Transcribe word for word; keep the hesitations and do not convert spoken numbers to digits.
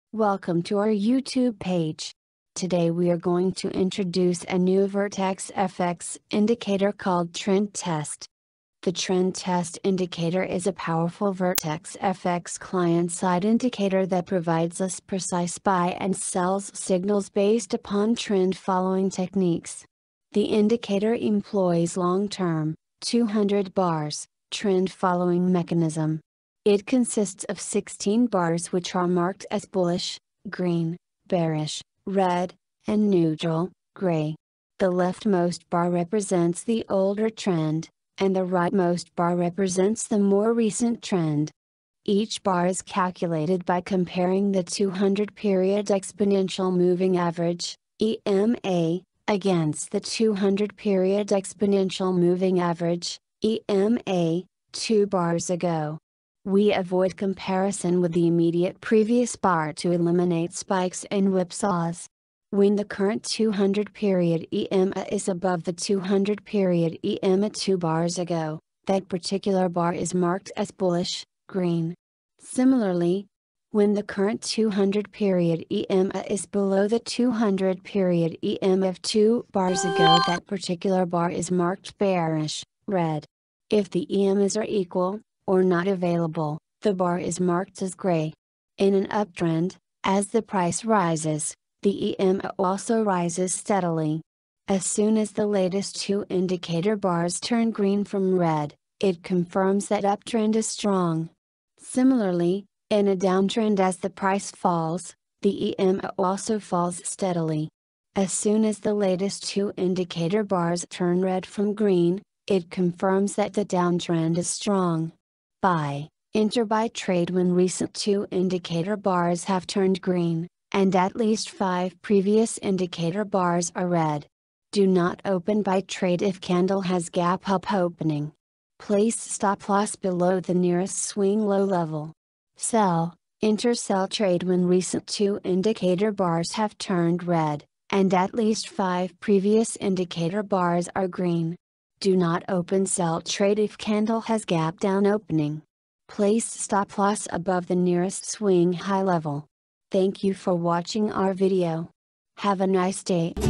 Welcome to our YouTube page. Today we are going to introduce a new Vertex F X indicator called Trend Test. The Trend Test indicator is a powerful Vertex F X client-side indicator that provides us precise buy and sells signals based upon trend-following techniques. The indicator employs long-term, two hundred bars, trend-following mechanism. It consists of sixteen bars which are marked as bullish, green, bearish, red, and neutral, gray. The leftmost bar represents the older trend, and the rightmost bar represents the more recent trend. Each bar is calculated by comparing the two hundred period exponential moving average, E M A, against the two hundred period exponential moving average, E M A, two bars ago. We avoid comparison with the immediate previous bar to eliminate spikes and whipsaws. When the current two hundred period E M A is above the two hundred period E M A two bars ago, that particular bar is marked as bullish, green. Similarly, when the current two hundred period E M A is below the two hundred period E M A of two bars ago, that particular bar is marked bearish, red. If the E M As are equal, or not available, the bar is marked as gray. In an uptrend, as the price rises, the E M A also rises steadily. As soon as the latest two indicator bars turn green from red, it confirms that uptrend is strong. Similarly, in a downtrend, as the price falls, the E M A also falls steadily. As soon as the latest two indicator bars turn red from green, it confirms that the downtrend is strong. Buy, enter buy trade when recent two indicator bars have turned green, and at least five previous indicator bars are red. Do not open buy trade if candle has gap up opening. Place stop loss below the nearest swing low level. Sell, enter sell trade when recent two indicator bars have turned red, and at least five previous indicator bars are green. Do not open sell trade if candle has gap down opening. Place stop loss above the nearest swing high level. Thank you for watching our video. Have a nice day.